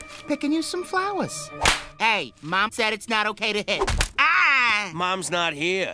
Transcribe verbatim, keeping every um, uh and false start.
picking you some flowers. Hey, Mom said it's not okay to hit. Ah! Mom's not here.